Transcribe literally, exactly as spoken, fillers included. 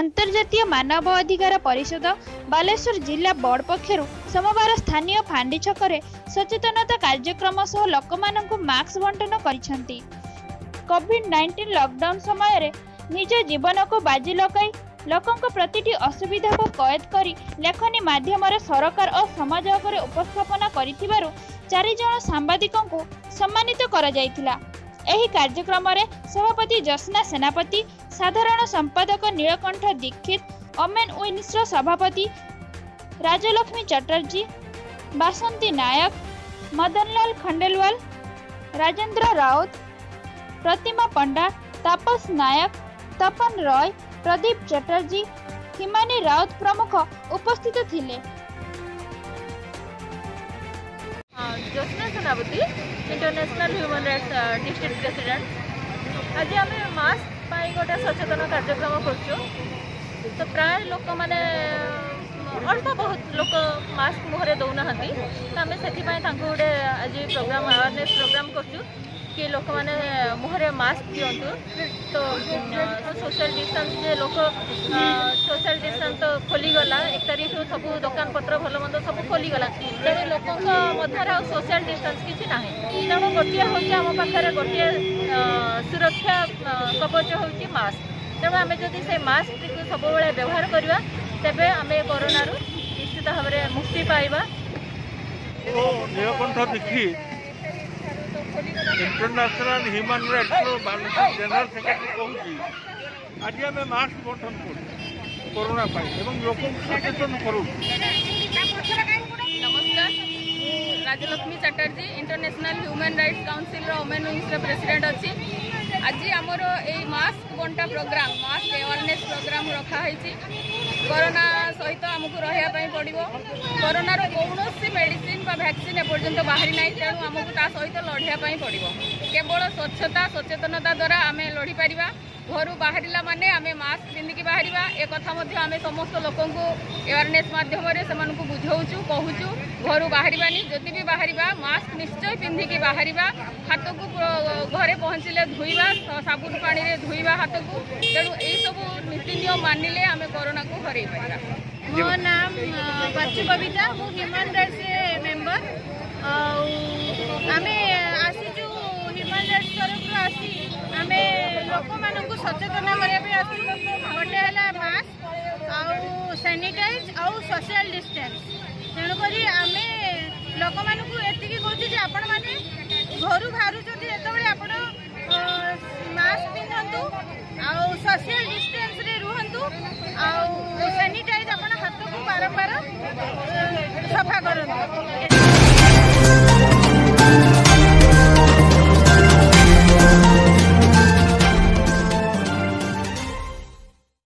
अंतर्जातीय मानव अधिकार परिषद बालेश्वर जिला बोर्ड पक्षर सोमवार स्थानीय फांडी छकरे सचेतनता कार्यक्रम सह लोकमानंकु मास्क बंटन करिसेंती। कोविड नाइंटीन लॉकडाउन समय रे निज जीवन को बाजी लगाई लोकंक प्रतिटी असुविधा को कैद करी लेखनी माध्यम सरकार और समाज आगे उपस्थापना करिथिबारु चारि जण सांबादिकों को सम्मानित करा जायतिला। एही कार्यक्रम रे सभापति जसना सेनापति, साधारण संपादक नीलकंठ दीक्षित, ओमेन विंग्सर सभापति राजलक्ष्मी चटर्जी, बासंती नायक, मदनलाल खंडेलवाल, राजेंद्र राउत, प्रतिमा पंडा, तापस नायक, तपन रॉय, प्रदीप चटर्जी, हिमानी राउत प्रमुख उपस्थित थिले। Jasna Senapati international human rights district president आज आम मास्क गोटे सचेतन कार्यक्रम कर तो प्राय लोक मैंने अल्प बहुत लोक मास्क मुहरे दौना तो आम से गोटे आज प्रोग्राम अवेयरनेस प्रोग्राम कर कि लोक मैंने मुहरे मास्क दिंतु तो सोशल डिस्टेंस लोक सोशल डिस्टेंस तो खोलीगला एक तारीख सब दुकान पत्र भल मंद सब खोलीगला तेणु लोकों मध्य सोशल डिस्टेंस किसी ना तेणु गोटे हूँ आम पाखे गोटे सुरक्षा कवच हूँ मास्क तेणु आम जदि से मास्क सब व्यवहार करवा तेबे आम कोरोना निश्चित भाव में मुक्ति पाइबा। International human rights general secretary कहूँ आज आम मास्क बंटन कर कोरोना लोक सचेतन करूँ। नमस्कार, Rajlakshmi Chatterjee international human rights council women wings president अच्छी। आज आमर ये मास्क बंटा प्रोग्राम मास्क अवेयरनेस प्रोग्राम रखाई कोरोना सहित आमको रहा पड़ो कोरोनार कौन मेडिसिन वैक्सीन एपर्यंत बाहरी ना तेणु आमको ता सहित लड़ाई पड़ो केवल स्वच्छता सचेतनता द्वारा आम लड़ी पार घर बाहर माने आम मास्क पिंधिकी बाहर एक आम समस्त लोक अवेयरनेस मध्यम से बुझाऊँ कहूँ घर बाहरनी जदि भी बाहर मास्क निश्चय पिंधिकी बाहर हाथ को घरे पहुँचले धोइबा साबुन पानी रे धोइबा हाथ को तेणु यही सब नीति नियम मानिले आम कोरोना को हरई पारा। मो नाम बच्चू बबीता मु ह्यूमन राइट्स मेंबर आम आसीचु ह्यूमन राइट्स तरफ आसी आम लोक मानू सचेतन करने गोटे है मास्क आउ सैनिटाइज आउ सोशल डिस्टेंस तेणुक आम लोक मानू एति कहूँ आपण मैंने घर बाहर जो आप मास्क पिंधतु आउ सोशल डिस्टेंस रे रुहतु